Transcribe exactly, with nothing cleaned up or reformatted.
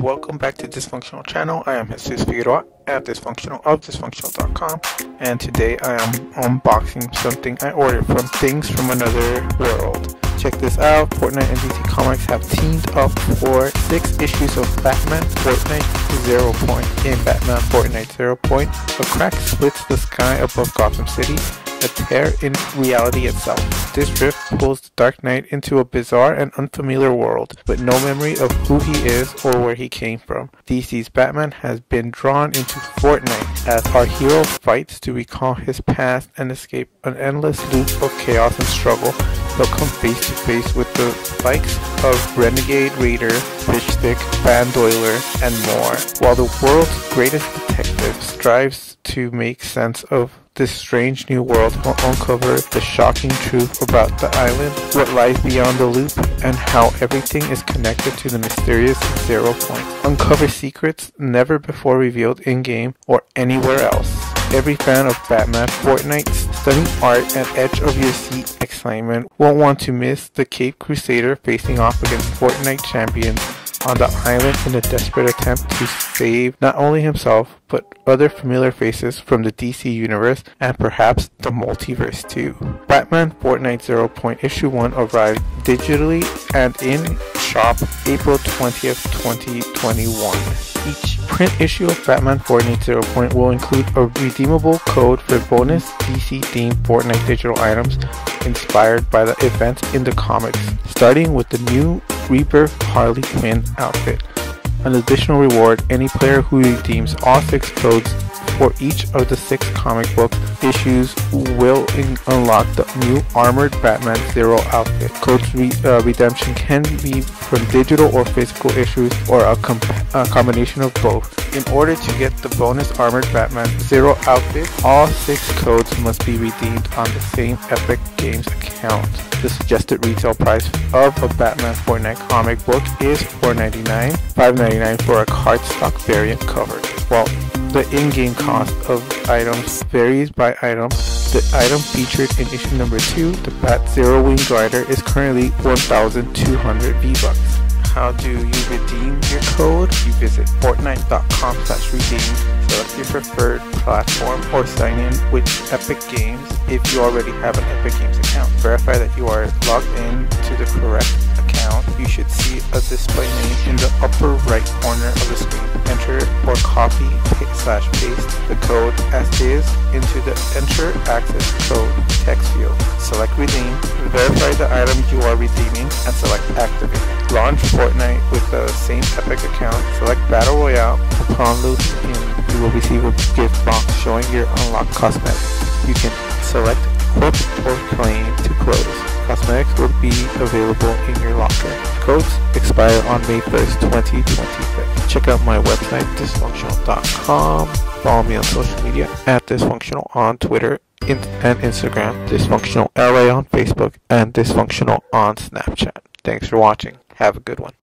welcome back to Dysfunctional Channel. I am Jesus Figueroa at Dysfunctional of Dysfunctional dot com, and today I am unboxing something I ordered from Things from Another World. Check this out. Fortnite and D C Comics have teamed up for six issues of Batman Fortnite Zero Point. In Batman Fortnite Zero Point, a crack splits the sky above Gotham City, a tear in reality itself. This rift pulls the Dark Knight into a bizarre and unfamiliar world, with no memory of who he is or where he came from. D C's Batman has been drawn into Fortnite as our hero fights to recall his past and escape an endless loop of chaos and struggle. He'll come face to face with the likes of Renegade Raider, Fishstick, Bandoiler, and more, while the world's greatest detective strives to make sense of this strange new world. Will uncover the shocking truth about the island, what lies beyond the loop, and how everything is connected to the mysterious Zero Point. Uncover secrets never before revealed in-game or anywhere else. Every fan of Batman Fortnite's stunning art and edge of your seat excitement won't want to miss the Caped Crusader facing off against Fortnite champions on the island in a desperate attempt to save not only himself, but other familiar faces from the D C universe and perhaps the multiverse too. Batman Fortnite Zero Point Issue one arrived digitally and in shop April twentieth, twenty twenty-one. Each print issue of Batman Fortnite Zero Point will include a redeemable code for bonus D C-themed Fortnite digital items inspired by the events in the comics, starting with the new Rebirth Harley Quinn outfit. An additional reward, any player who redeems all six codes for each of the six comic book issues will in- unlock the new Armored Batman Zero outfit. Codes re- uh, redemption can be from digital or physical issues, or a, com- a combination of both. In order to get the bonus Armored Batman Zero outfit, all six codes must be redeemed on the same Epic Games account. The suggested retail price of a Batman Fortnite comic book is four ninety-nine, five ninety-nine for a cardstock variant cover. While the in-game cost of items varies by item, the item featured in issue number two, the Bat Zero Wing Glider, is currently one thousand two hundred V-Bucks. How do you redeem your code? You visit Fortnite dot com slash redeem, select your preferred platform, or sign in with Epic Games if you already have an Epic Games account. Verify that you are logged in to the correct account. You should see a display name in the upper right corner of the screen. Enter or copy slash paste the code as is into the Enter Access Code text field. Select Redeem, verify the item you are redeeming, and select Activate. Launch Fortnite with the same Epic account. Select Battle Royale. Upon loading in, you will receive a gift box showing your unlocked cosmetics. You can select Equip or Claim to close. Cosmetics will be available in your locker. Codes expire on May first, twenty twenty-three. Check out my website, Dysfunctional dot com. Follow me on social media at Dysfunctional on Twitter and Instagram, Dysfunctional L A on Facebook, and Dysfunctional on Snapchat. Thanks for watching. Have a good one.